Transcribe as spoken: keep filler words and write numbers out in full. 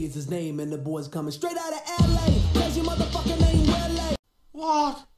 is his name, and the boy's coming straight out of L A. Cause your motherfucking name Willie. What?